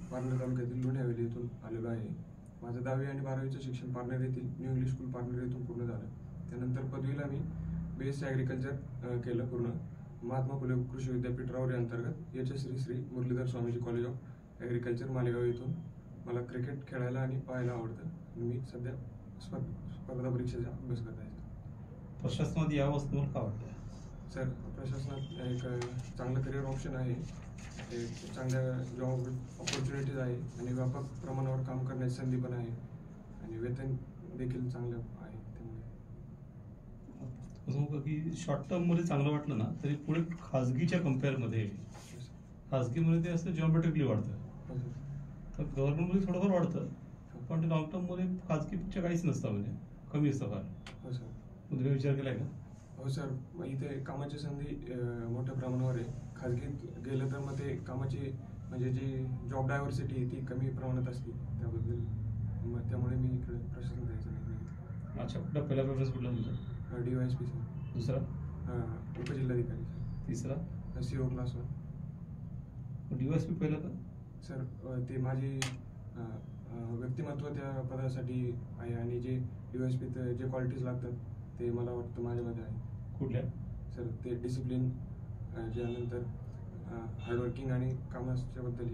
पारनेर तालुक्यातील लोणी हवेली येथून आलेलो आहे. माझं 10वी आणि 12वीचं शिक्षण पारनेर येथील न्यू इंग्लिश स्कूल पारनेर येथून पूर्ण झालं. त्यानंतर पदवीला मी BSc ॲग्रिकल्चर केलं पूर्ण. महात्मा फुले कृषी विद्यापीठ राऊरी अंतर्गत HS Shri Muralidhar Swamiji college of agriculture Malegaon येथून. मला क्रिकेट खेळायला आणि पाहायला आवडतं. मी सध्या स्पर्धा परीक्षेचा अभ्यास करत आहे. प्रशासनात यावं तुम्हाला का वाटतं? सर, प्रशासनात एक चांगलं करिअर ऑप्शन आहे, एक चांगल्या जॉब ऑपॉर्च्युनिटीज आहे आणि व्यापक प्रमाणावर काम करण्याची संधी पण आहे आणि वेतन देखील चांगलं आहे. त्यामुळे असं होतं की शॉर्ट टर्ममध्ये चांगलं वाटलं ना तरी पुढे खाजगीच्या कम्पेअरमध्ये खाजगीमध्ये ते असं जॉमेट्रिकली वाढतं. तर गव्हर्नमेंटमध्ये थोडंफार वाढतं, पण ते लॉंग टर्ममध्ये खाजगीपेक्षा काहीच नसतं, म्हणजे कमी असतं फार. हो सर. तुम्ही विचार केलाय का? हो सर, इथे कामाची संधी मोठ्या प्रमाणावर आहे. खाजगीत गेलं तर मग ते कामाची म्हणजे जी जॉब डायव्हर्सिटी ती कमी प्रमाणात असते. त्यामुळे मी इकडे प्रशासन द्यायचं नाही. अच्छा, कुठला पहिला प्रेफरन्स कुठला तुमचा? DYSP sir. दुसरा? उपजिल्हाधिकारी सर. तिसरा? CO class 1. DYSP पहिला का? सर, ते माझी व्यक्तिमत्व त्या पदासाठी आहे आणि जे DYSP जे क्वालिटीज लागतात ते मला वाटतं माझ्यामध्ये आहे. कुठल्या? सर, ते डिसिप्लिन, त्यानंतर हार्डवर्किंग आणि कामाच्या बद्दल.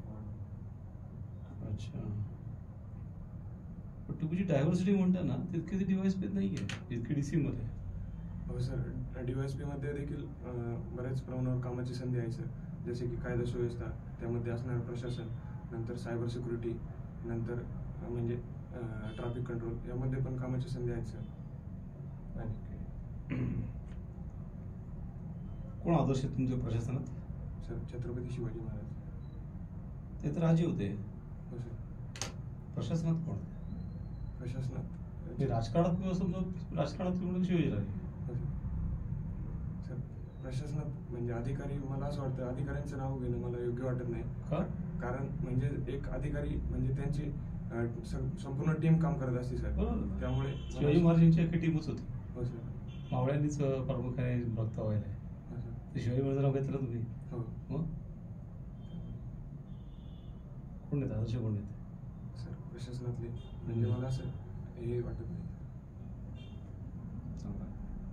अच्छा, पण तुमची डायव्हर्सिटी म्हणता ना तितकी ती DYSP नाही आहे इतकी DC मध्ये. हो सर, DYSP मध्ये देखील बऱ्याच प्रमाणावर कामाची संधी आहे सर. जसे की कायदा सुव्यवस्था, त्यामध्ये असणारं प्रशासन, नंतर सायबर सिक्युरिटी, नंतर म्हणजे ट्रॅफिक कंट्रोल, यामध्ये पण कामाची संधी आहेत सर. कोण आदर्श आहे तुमच्या प्रशासनात? सर, छत्रपती शिवाजी महाराज. ते तर राजे होते. हो सर. प्रशासनात कोण? प्रशासनात राजकारणात किंवा समजा राजकारणात शिवाजी राजे. सर, प्रशासनात म्हणजे अधिकारी, मला असं वाटतं अधिकाऱ्यांचं नाव घेणं मला योग्य वाटत नाही. का? कारण म्हणजे एक अधिकारी म्हणजे त्यांची संपूर्ण टीम काम करत असते सर. त्यामुळे शिवाजी महाराजांची अख्खी टीमच होती. हो सर. मावळ्यांनीच प्रामुख्याने बघता व्हायला. ते शिवाजी महाराज नाव घेतलं तुम्ही. हो. मग कोण नेता आदर्श कोण नेते? सर, प्रशासनातले म्हणजे मला असं हे वाटत नाही. चांगला.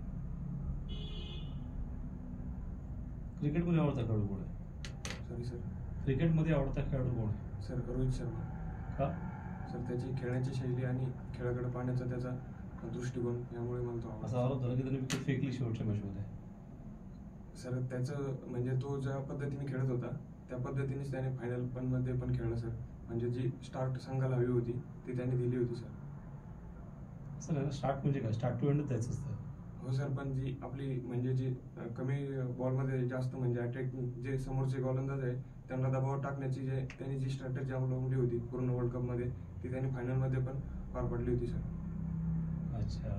क्रिकेटमध्ये आवडता खेळाडू कोण आहे? Sorry sir. क्रिकेटमध्ये आवडता खेळाडू कोण आहे? सर, रोहित शर्मा. का? सर, त्याची खेळण्याची शैली आणि खेळाकडे पाहण्याचा त्याचा दृष्टिकोन, यामुळे मला तो आवडतो. असा आरोप झाला की त्याने विकेट फेकली शेवटच्या मॅचमध्ये. सर, त्याचं म्हणजे तो ज्या पद्धतीने खेळत होता त्या पद्धतीनेच त्याने फायनल पण मध्ये पण खेळला सर. म्हणजे जी स्टार्ट संघाला हवी होती ती त्याने दिली होती सर. असं नाही ना, स्टार्ट म्हणजे काय, स्टार्ट टू एंडच द्यायचं असतं. हो सर, पण जी आपली म्हणजे जी कमी बॉलमध्ये जास्त म्हणजे अटॅक, जे समोरचे गोलंदाज आहे त्यांना दबाव टाकण्याची जे त्यांनी जी स्ट्रॅटेजी अवलंबली होती पूर्ण वर्ल्ड कपमध्ये, ती त्यांनी फायनलमध्ये पण पार पडली होती सर. अच्छा.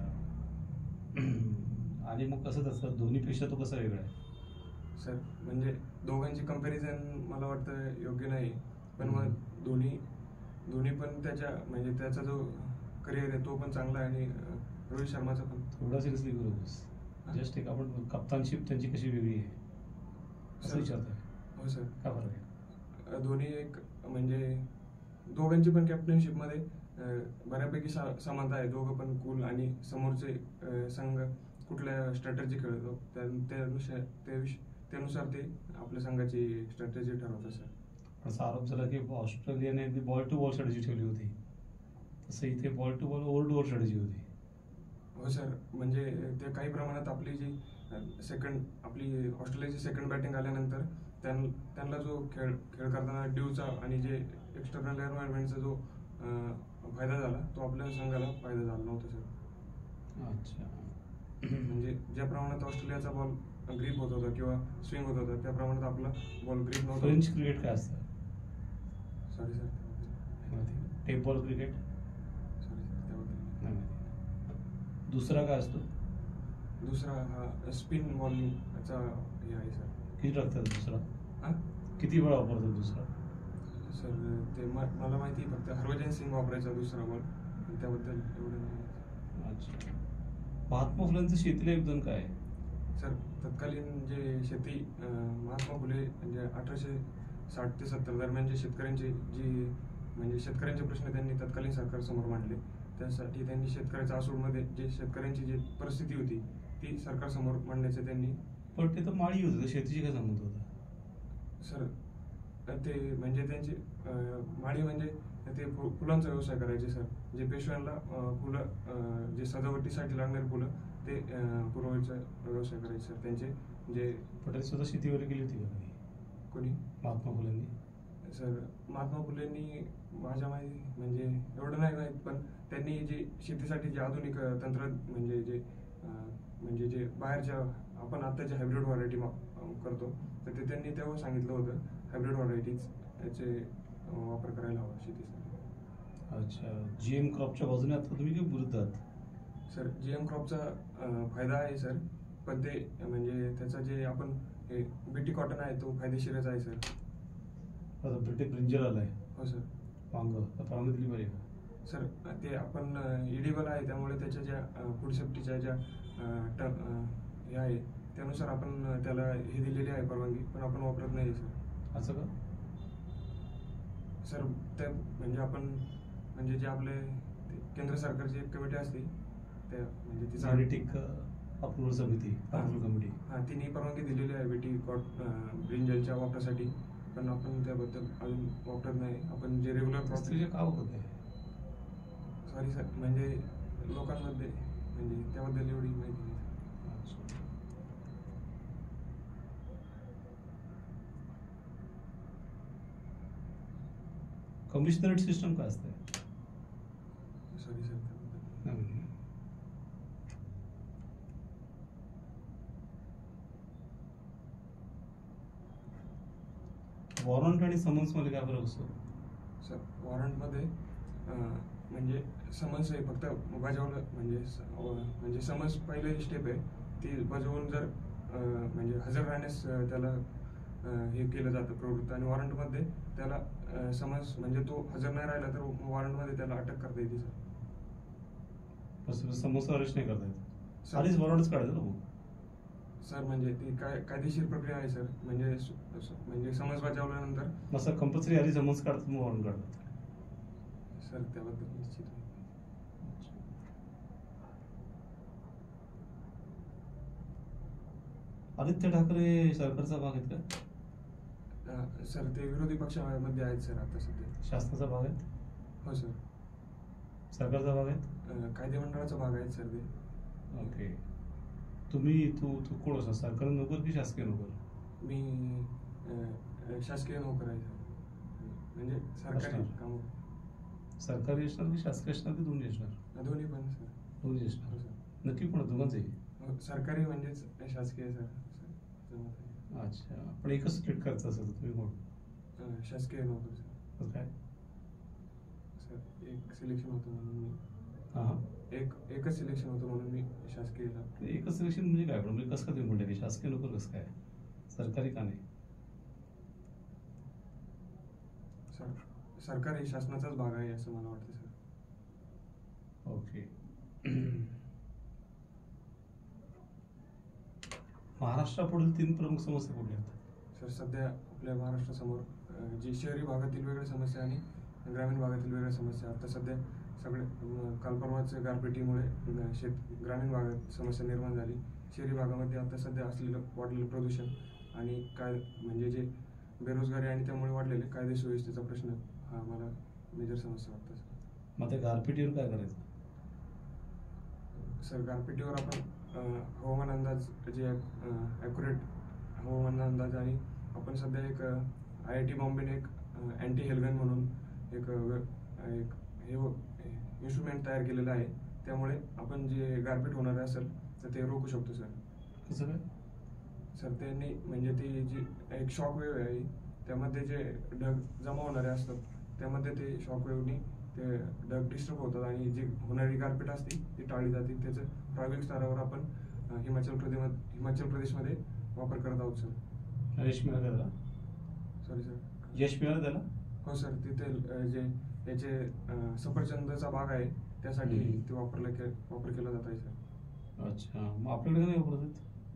आणि मग कसं तसं दोन्हीपेक्षा तो कसा वेगळा आहे? सर, म्हणजे दोघांची कंपॅरिझन मला वाटतं योग्य नाही. पण मग दोन्ही पण त्याच्या म्हणजे त्याचा जो करिअर आहे तो पण चांगला आहे आणि रोहित शर्माचा पण. थोडा सिरियसली करू. जस्ट एक आपण कप्तानशिप त्यांची कशी वेगळी आहे असं विचारतोय. हो सर. काय फरक आहे? दोन्ही एक म्हणजे दोघांची पण कॅप्टनशिपमध्ये बऱ्यापैकी समानता आहे. दोघं पण कूल आणि समोरचे संघ कुठल्या स्ट्रॅटेजी खेळतो त्यानुसार ते आपल्या संघाची स्ट्रॅटेजी ठरवतात सर. असा आरोप झाला की ऑस्ट्रेलियाने अगदी बॉल टू बॉल स्ट्रॅटेजी ठेवली होती, तसं इथे ball to ball over to over strategy होती. हो सर, म्हणजे ते काही प्रमाणात आपली जी आपली ऑस्ट्रेलियाची सेकंड बॅटिंग आल्यानंतर त्यांना जो खेळ करताना ड्यूचा आणि जे एक्सटर्नल एन्व्हायरमेंटचा जो फायदा झाला तो आपल्या संघाला फायदा झाला नव्हता सर. अच्छा. म्हणजे ज्या प्रमाणात ऑस्ट्रेलियाचा बॉल ग्रीप होत होता किंवा स्विंग होत होता त्या प्रमाणात आपला बॉल ग्रीप नव्हता. फ्रेंच क्रिकेट काय असतं? Sorry sir. Tape ball cricket? Sorry sir, त्याबद्दल नाही माहिती. दुसरा काय असतो? दुसरा हा स्पिन बॉलिंगचा हे आहे सर. किती टाकतात दुसरा? हां, किती वेळा वापरतात दुसरा? सर, ते मला माहिती फक्त हरभजन सिंग वापरायचा दुसरा बॉल, त्याबद्दल एवढं नाही. अच्छा. महात्मा फुलेंचं शेतीला योगदान काय आहे? सर, तत्कालीन जे शेती महात्मा फुले म्हणजे 60 ते 70 दरम्यानचे शेतकऱ्यांचे जी म्हणजे शेतकऱ्यांचे प्रश्न त्यांनी तत्कालीन सरकारसमोर मांडले. त्यासाठी त्यांनी शेतकऱ्याच्या आसूडमध्ये जे शेतकऱ्यांची जी परिस्थिती होती ती सरकारसमोर मांडण्याचे त्यांनी. पण ते तर माळी होतं, शेतीशी काय संबंध होता? सर ते म्हणजे त्यांचे माळी म्हणजे ते फुलांचा व्यवसाय करायचे सर. जे पेशव्यांना फुलं जे सजावटीसाठी लागणारी फुलं ते पुरवायचा व्यवसाय करायचे सर. त्यांचे जे पटेल स्वतः शेती वगैरे केली होती का कधी? कोणी महात्मा फुलेंनी? सर महात्मा फुलेंनी माझ्या माहिती म्हणजे एवढं नाही माहीत, पण त्यांनी जे शेतीसाठी जे आधुनिक तंत्र म्हणजे जे बाहेरच्या आपण आता जे हायब्रिड व्हरायटी करतो तर ते त्यांनी तेव्हा सांगितलं होतं हायब्रिड व्हरायटीज याचे वापर करायला हवा शेतीसाठी. अच्छा, GM क्रॉपच्या बाजूने आता तुम्ही काय बोलत आहात? सर GM क्रॉपचा फायदा आहे सर, पण ते म्हणजे त्याचा जे आपण हे बीटी कॉटन आहे तो फायदेशीरच आहे सर. आता ब्रिटिश ब्रिंजल आलाय. हो सर. वांग आता वांग दिली पाहिजे का? सर ते आपण इडिबल आहे त्यामुळे त्याच्या ज्या फूड सेफ्टीच्या ज्या हे आहे त्यानुसार आपण त्याला हे दिलेली आहे परवानगी, पण आपण वापरत नाही सर. असं का? सर ते म्हणजे आपण म्हणजे जे आपले केंद्र सरकारची एक कमिटी असते त्या म्हणजे ती जेनेटिक अप्रुव्हल समिती, अप्रुव्हल कमिटी, हां तिने परवानगी दिलेली आहे बीटी ब्रिंजलच्या वापरासाठी, पण आपण त्याबद्दल अजून वापरत नाही. आपण जे रेग्युलर तुझे का होत आहे? सॉरी सर, म्हणजे लोकांमध्ये म्हणजे त्याबद्दल एवढी माहिती नाही. कमिशनरेट सिस्टम काय असते? सॉरी सर त्याबद्दल. वॉरंट आणि समन्स मध्ये काय फरक असतो? सर वॉरंटमध्ये म्हणजे समन्स हे फक्त बजावलं म्हणजे समन्स पहिली स्टेप आहे ती बजावून जर म्हणजे हजर राहण्यास त्याला हे केलं जातं प्रवृत्त, आणि वॉरंटमध्ये त्याला समन्स म्हणजे तो हजर नाही राहिला तर वॉरंटमध्ये त्याला अटक करता येते सर. समन्स अरेस्ट नाही करता येत? सर. आधीच वॉरंटच काढायचं ना मग? सर म्हणजे ती कायदेशीर प्रक्रिया आहे सर. म्हणजे समन्स बजावल्यानंतर असं कंपल्सरी आधी समन्स काढतात मग वॉरंट काढतात? सर त्याबद्दल निश्चित नाही. आदित्य ठाकरे सरकारचा भाग आहेत का? सर ते विरोधी पक्षामध्ये आहेत सर आता सध्या. शासनाचा भाग आहेत? हो सर. सरकारचा भाग आहेत? कायदेमंडळाचा भाग आहेत सर ते. ओके. तुम्ही तू कोण असा, सरकारी नोकर की शासकीय नोकर? मी शासकीय नोकर आहे सर. म्हणजे सरकारी काम. सरकारी असणार की शासकीय असणार की दोन्ही असणार? दोन्ही पण सर. दोन्ही हो असणार. सर. नक्की कोण दोघांचंही? सरकारी म्हणजेच शासकीय सर. अच्छा, पण एकच स्प्लिट करायचं असेल तर तुम्ही कोण? शासकीय नोकर सर. काय सर एक सिलेक्शन होतं म्हणून मी हां एकच सिलेक्शन होतं म्हणून मी शासकीयला. एकच सिलेक्शन म्हणजे काय? पण म्हणजे कसं का तुम्ही म्हणता की शासकीय नोकर कसं काय, सरकारी का नाही? सर सरकार हे शासनाचाच भाग आहे असं मला वाटतं सर. ओके. महाराष्ट्रापुढील 3 प्रमुख समस्या कुठल्या आहेत? सर सध्या आपल्या महाराष्ट्रासमोर जी शहरी भागातील वेगळ्या समस्या आणि ग्रामीण भागातील वेगळ्या समस्या आता सध्या सगळे कालपरवाच गारपिटीमुळे ग्रामीण भागात समस्या निर्माण झाली. शहरी भागामध्ये आता सध्या असलेलं वाढलेलं प्रदूषण आणि म्हणजे जे बेरोजगारी आणि त्यामुळे वाढलेले कायदे सुव्यवस्थेचा प्रश्न हा मला मेजर समस्या वाटतं सर. मग त्या गारपिटीवर काय करायचं? सर गारपिटीवर आपण हवामान अंदाज जे ॲक्युरेट हवामान अंदाज, आणि आपण सध्या एक IIT बॉम्बेने एक अँटी हेल्गन म्हणून एक हे इन्स्ट्रुमेंट तयार केलेलं आहे. त्यामुळे आपण जे गारपीट होणार असेल तर ते रोखू शकतो सर. कसं काय? सर त्यांनी म्हणजे ती जी एक शॉक वेव्ह आहे त्यामध्ये जे ढग जमा होणारे असतात त्यामध्ये ते शॉक वेव्हनी ते ढग डिस्टर्ब होतात आणि जी होणारी गारपीट असते ती टाळली जाते. त्याचं प्रायोगिक स्तरावर आपण हिमाचल प्रदेशमध्ये वापर करत आहोत सर. यश मिळालं त्याला? Sorry sir. यश मिळालं त्याला? हो सर. तिथे जे याचे सफरचंदचा बाग आहे त्यासाठी ते वापर केला जात आहे सर. अच्छा, मग आपल्याकडे नाही वापरत?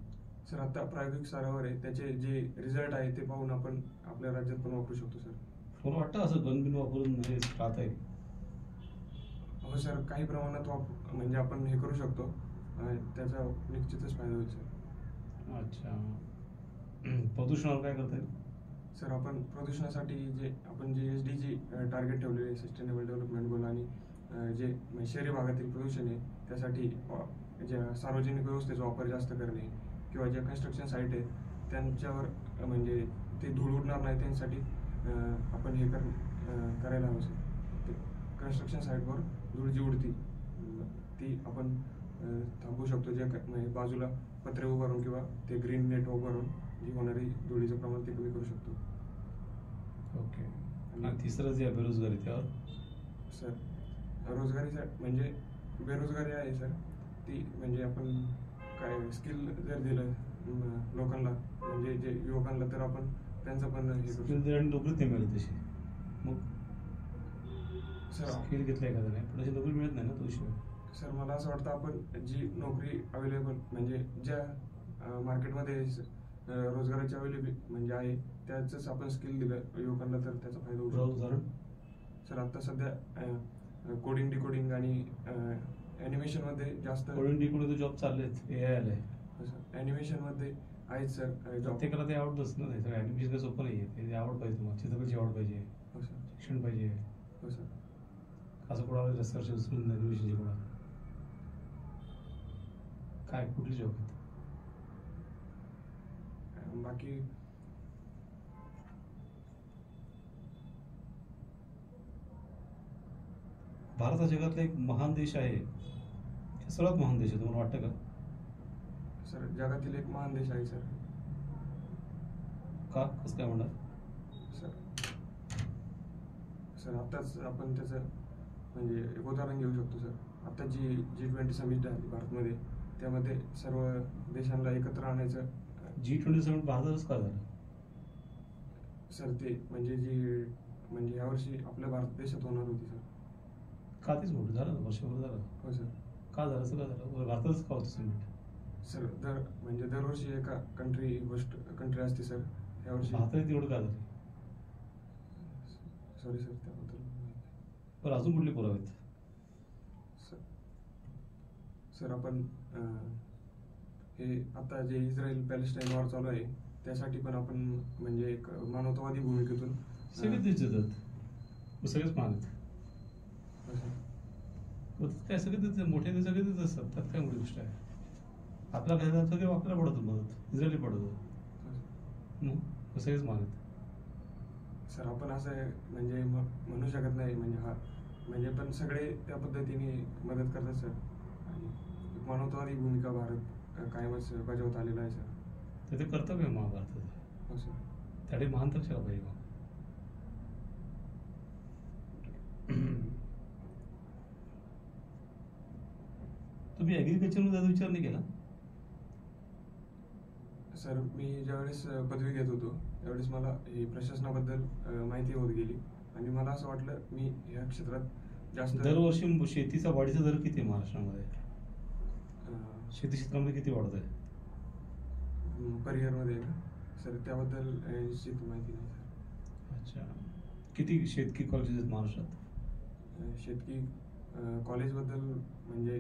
सर आता प्रायोगिक स्तरावर आहे, त्याचे जे रिझल्ट आहे ते पाहून आपण आपल्या राज्यात पण वापरू शकतो सर. मला वाटतं असं गन बिन वापरून हे राहता येईल. हो सर, काही प्रमाणात म्हणजे आपण हे करू शकतो, त्याचा निश्चितच फायदा होईल सर. अच्छा. प्रदूषणावर काय करता येईल? सर आपण प्रदूषणासाठी आपण जे SDG टार्गेट ठेवलेले आहे, सस्टेनेबल डेव्हलपमेंट गोल, आणि जे शहरी भागातील प्रदूषण आहे त्यासाठी ज्या सार्वजनिक व्यवस्थेचा वापर जास्त करणे, किंवा ज्या कन्स्ट्रक्शन साईट आहेत त्यांच्यावर म्हणजे ते धूळ उडणार नाही त्यासाठी आपण हे करायला हवं सर. ते कन्स्ट्रक्शन साईटवर धूळ जी उडती ती आपण थांबवू शकतो, जे म्हणजे बाजूला पत्रे उभारून किंवा ते ग्रीन नेट उभारून जी होणारी धुळीचं प्रमाण ते कमी करू शकतो. ओके. आणि तिसरं जे आहे बेरोजगारी, त्यावर सर रोजगारीचा म्हणजे बेरोजगारी आहे सर, ती म्हणजे आपण काय स्किल जर दिलं लोकांना, म्हणजे जे युवकांना, तर आपण त्यांचं पण हे करू शकतो. आणि नोकरी ते मिळेल तशी. मग सर स्किल घेतलं एखादं नाही पण तशी नोकरी मिळत नाही ना तुझ्याशिवाय. सर मला असं वाटतं आपण जी नोकरी अवेलेबल म्हणजे ज्या मार्केटमध्ये रोजगाराची अवेलेबल म्हणजे आहे त्याच आपण स्किल दिलं युवकांना तर त्याचा फायदा होऊ शकतो. उदाहरण सर आता सध्या कोडिंग डिकोडिंग आणि ॲनिमेशन मध्ये जास्त कोडिंग डिकोडिंग जॉब चाललेत, AI आलाय. ॲनिमेशन मध्ये आहेत सर जॉब. प्रत्येकाला ते आवडतच ना, सगळं ॲनिमेशन काही सोपं नाही आहे. ते आवड पाहिजे तुम्हाला, चित्रकलेची आवड पाहिजे, हो सर. शिक्षण पाहिजे. हो सर. असं कोणाला रिसर्च उचलून ॲनिमेशनची कोणा काय कुठली जॉब आहेत? बाकी भारत हा जगातला एक महान देश आहे, सर्वात महान देश आहे, तुम्हाला वाटतं का? सर जगातील एक महान देश आहे सर. का, कसं काय म्हणणार? सर आताच आपण त्याचं म्हणजे एक उदाहरण घेऊ शकतो सर. आता जी G20 समिट झाली भारतमध्ये, त्यामध्ये सर्व देशांना एकत्र आणायचं. G20 समिट भारतातच का झालं? सर ते म्हणजे यावर्षी आपल्या भारत देशात होणार होती सर. का तेच मोठं झालं ना, वर्षभर झालं. हो सर. का झालं, असं का झालं? भारतातच का होतं समिट? सर दरवर्षी एका कंट्री असते सर. यावर्षी भारतात एवढं का झालं? सॉरी सर त्याबद्दल. पण अजून कुठले पुरावे आहेत? सर आपण हे आता जे इस्रायल पॅलेस्टाईन वॉर चालू आहे त्यासाठी पण आपण म्हणजे एक मानवतावादी भूमिकेतून सगळे देश देतात, मग सगळेच मान आहेत. मग काय सगळे देतात, मोठे देश सगळे देत असतात, त्यात काय मोठी गोष्ट आहे? आपला काय झालं सगळे आपल्याला पडतो मदत, इस्रायली पडतो, मग सगळेच मान आहेत. सर आपण असं म्हणजे म्हणू शकत नाही म्हणजे पण सगळे त्या पद्धतीने मदत करतात सर. आणि मानवतावादी भूमिका भारत कायमच बजावत आलेला आहे सर. ते कर्तव्य आहे महाभारताचं. हो सर. त्यासाठी महान तर कशाला पाहिजे? तुम्ही ॲग्रिकल्चरमध्ये त्याचा विचार नाही केला? सर मी ज्यावेळेस पदवी घेत होतो त्यावेळेस मला ही प्रशासनाबद्दल माहिती होत गेली, आणि मला असं वाटलं मी या क्षेत्रात जास्त. दरवर्षी शेतीचा वाढीचा दर किती आहे महाराष्ट्रामध्ये? शेती क्षेत्रामध्ये किती वाढत आहे? परिहरमध्ये का सर त्याबद्दल निश्चित माहिती नाही सर. अच्छा. किती शेतकी कॉलेजेस आहेत महाराष्ट्रात? शेतकी कॉलेजबद्दल म्हणजे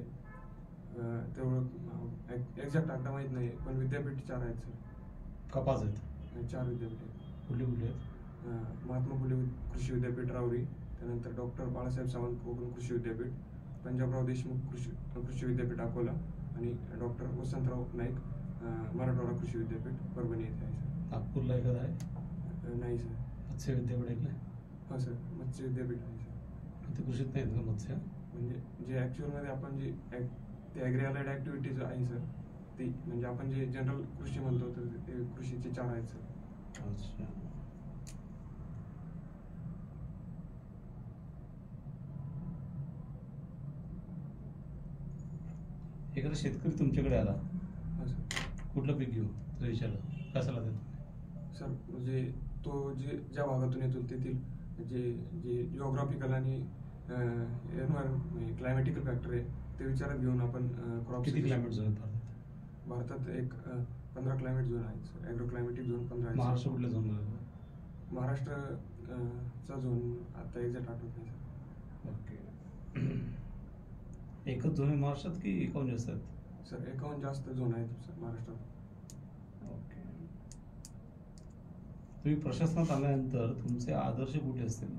तेवढं एक्झॅक्ट आकडा माहीत नाही, पण विद्यापीठ 4 आहेत सर. का 5 आहेत? 4 विद्यापीठ आहेत. कुठले कुठले आहेत? महात्मा फुले कृषी विद्यापीठ राहुरी, त्यानंतर डॉक्टर बाळासाहेब सावंत कोकण कृषी विद्यापीठ, पंजाबराव देशमुख कृषी विद्यापीठ अकोला, आणि डॉक्टर वसंतराव नाईक मराठवाडा कृषी विद्यापीठ परभणी येथे आहे सर. नागपूरला एखादा आहे? नाही सर. मत्स्य विद्यापीठ ऐकलंय? हो सर, मत्स्य विद्यापीठ आहे सर. ते कृषीत नाहीत का मत्स्य? म्हणजे जे ॲक्च्युअलमध्ये आपण जे ते ॲग्री अलाइड ॲक्टिव्हिटीज आहे सर, ती म्हणजे आपण जे जनरल कृषी म्हणतो तर ते कृषीचे 4 आहेत सर. अच्छा. एखादा शेतकरी तुमच्याकडे आला, हो सर. कुठलं पीक घेऊ तर विचारलं, काय सल्ला देतो? सर म्हणजे तो ज्या भागातून येतो तेथील जे जिओग्राफिकल आणि क्लायमॅटिकल फॅक्टर आहे ते विचारात घेऊन आपण क्रॉप. किती क्लायमेट झोन आहे भारतात? भारतात एक 15 क्लायमेट झोन आहेत सर. ॲग्रो क्लायमेटिक झोन 15 आहेत. महाराष्ट्र कुठल्या झोनमध्ये? महाराष्ट्र चा झोन आता एक्झॅक्ट आठवत नाही सर. ओके. एकच झोन आहे महाराष्ट्रात की 51 जास्त आहेत? सर 51 जास्त झोन आहेत सर महाराष्ट्रात. ओके. तुम्ही प्रशासनात आल्यानंतर तुमचे आदर्श कुठले असतील?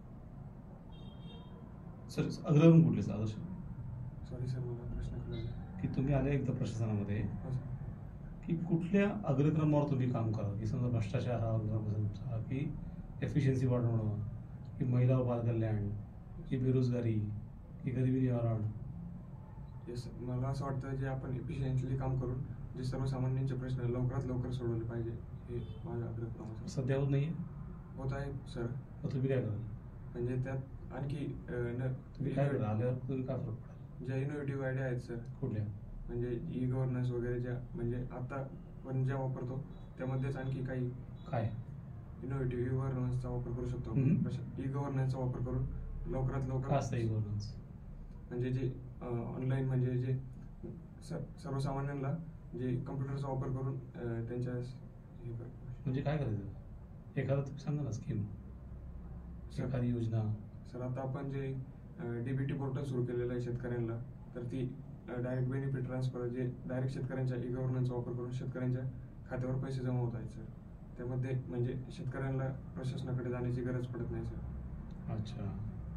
सर अग्रक्रम कुठले आहेत आदर्श? सॉरी सर, मला प्रश्न कळला. की तुम्ही आले एकदा प्रशासनामध्ये हो सर. की कुठल्या अग्रक्रमावर तुम्ही काम कराल? की समजा भ्रष्टाचार हा अग्रक्रम असेल तुमचा, की एफिशियन्सी वाढवणं, की महिला व बालकल्याण, की बेरोजगारी, की गरिबी निवारण? येस, मला असं वाटतं जे आपण एफिशियंटली काम करून जे सर्वसामान्यांचे प्रश्न लवकरात लवकर सोडवले पाहिजे, हे माझा अग्रक्रम आहे सर. सध्या होत नाही होत आहे सर. मग तुम्ही काय कराल? म्हणजे त्यात आणखी तुम्ही काय कराल आल्यावर तुम्ही काय फरक पडेल? ज्या इनोव्हेटिव्ह आयडिया आहेत सर, कुठल्या? म्हणजे ई गव्हर्नन्स वगैरे ज्या म्हणजे आता आपण ज्या वापरतो त्यामध्येच आणखी काही काय इनोव्हेटिव्ह ई गव्हर्नन्सचा वापर करू शकतो. हम्म. ई गव्हर्नन्सचा वापर करून लवकरात काय लवकर असतं ई गव्हर्नन्स? म्हणजे जे ऑनलाईन म्हणजे जे सर्वसामान्यांना जे कम्प्युटरचा वापर करून त्यांच्या हे म्हणजे काय करायचं? एखादा तुम्ही सांगा ना स्कीम, सर. एखादी योजना. सर आता आपण जे डीबीटी पोर्टल सुरू केलेलं आहे शेतकऱ्यांना, तर ती डायरेक्ट बेनिफिट ट्रान्सफर जे डायरेक्ट शेतकऱ्यांच्या ई गव्हर्नन्सचा वापर करून शेतकऱ्यांच्या खात्यावर पैसे जमा होत आहेत सर. त्यामध्ये म्हणजे शेतकऱ्यांना प्रशासनाकडे जाण्याची गरज पडत नाही सर. अच्छा.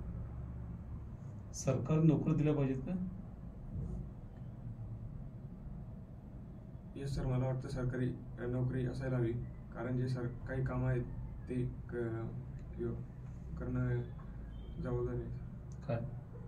सरकारी नोकरी दिल्या पाहिजेत का? येस सर, मला वाटतं सरकारी नोकरी असायला हवी. कारण जे काही कामं आहेत ते करणं जबाबदारी आहे. काय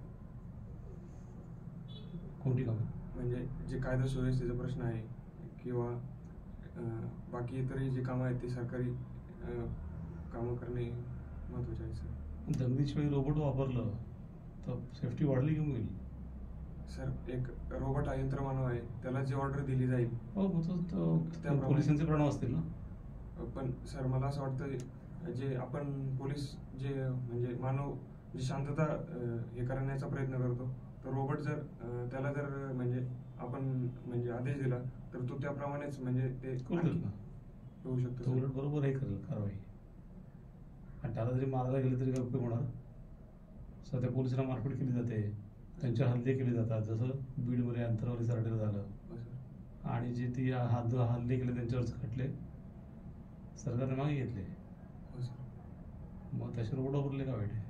कोणती कामं? म्हणजे जे कायदा सुव्यवस्थेचा प्रश्न आहे किंवा बाकी इतरही जे कामं आहेत ते सरकारी कामं करणे महत्त्वाचे आहे सर. दंगलीच्या वेळी रोबोट वापरलं तर सेफ्टी वाढली की होईल? सर एक रोबोट हा यंत्रमानव आहे, त्याला जी ऑर्डर दिली जाईल. हो मग त्याप्रमाणे- पोलिसांचे प्राण असतील ना? पण सर मला असं वाटतं जे आपण पोलीस जे म्हणजे मानव जी शांतता हे करण्याचा प्रयत्न करतो, तर रोबोट जर त्याला जर म्हणजे आपण म्हणजे आदेश दिला तर तो त्याप्रमाणेच म्हणजे ते करू ना. होऊ शकतो तो सर. उलट बरोबर हे करेल कारवाई. आणि त्याला जरी मारायला गेलं तरी काय उपयोग होणार? सध्या पोलिसांना मारपीट केली जाते, त्यांचे हल्ले केले जातात, जसं बीडमध्ये अंतरावली सरडेला झालं. हो सर. आणि जे ती हल्ले केले त्यांच्यावरच खटले सरकारने मागे घेतले. हो सर. मग त्याचे रोबोट वापरले का वाईट आहे?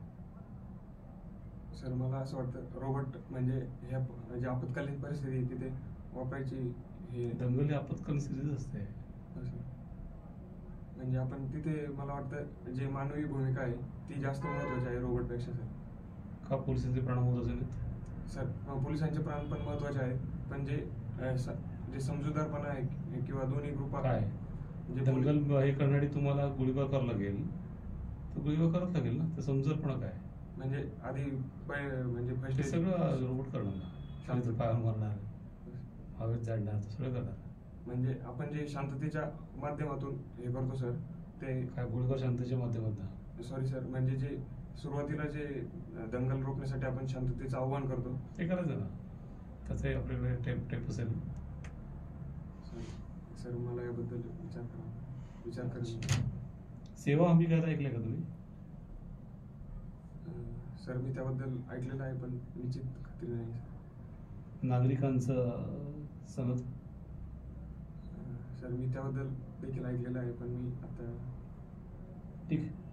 सर मला असं वाटतं रोबोट म्हणजे ह्या म्हणजे आपत्कालीन परिस्थिती आहे, तिथे वापरायची हे दंगल ही आपत्कालीन स्थितीच असते. हो सर. म्हणजे आपण तिथे मला वाटतं जे मानवी भूमिका आहे ती जास्त महत्त्वाची आहे रोबोटपेक्षा सर. का पोलिसांचे प्राण महत्वाचे नाहीत? सर पोलिसांचे प्राण पण महत्त्वाचे आहेत, पण जे समजूतदारपणा आहे किंवा दोन्ही ग्रुप काय दंगल हे करण्यासाठी तुम्हाला गोळीबार करावा लागेल तर गोळीबार करावं लागेल ना? तर समजूतदारपणा काय? म्हणजे आधी म्हणजे ते फर्स्ट सगळं रोबोट करणार ना. शांत पायावर मारणार, हवेत जाडणार, ते सगळं करणार. म्हणजे आपण जे शांततेच्या माध्यमातून हे करतो सर ते काय गोळीबार शांततेच्या माध्यमातून? सॉरी सर, म्हणजे जे सुरुवातीला जे दंगल रोखण्यासाठी आपण शांततेचं आव्हान करतो ते करायचं ना. त्याचाही आपल्याकडे टेप असेल. सर मला याबद्दल विचार करेन. सेवा हमी कायदा ऐकलंय का तुम्ही? सर मी त्याबद्दल ऐकलेलं आहे पण निश्चित खात्री नाही सर. नागरिकांचं सनद? सर मी त्याबद्दल देखील ऐकलेलं आहे पण मी आता ठीक आहे.